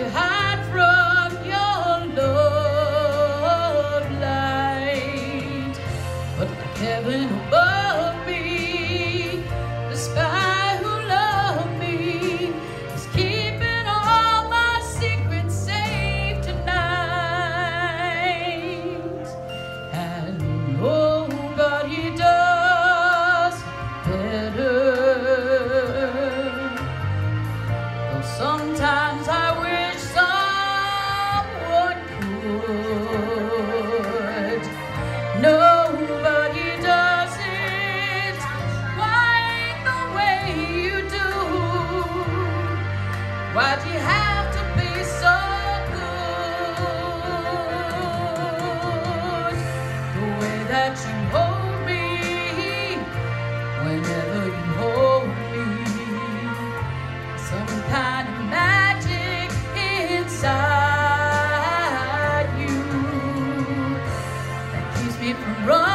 hide from your love light, but like heaven above me, the spy who loved me is keeping all my secrets safe tonight. And oh God, He does better. Though sometimes I wish someone could. Nobody does it quite the way you do. Why'd you have to be so good? The way that you hold me whenever you hold me, some kind of magic inside you that keeps me from running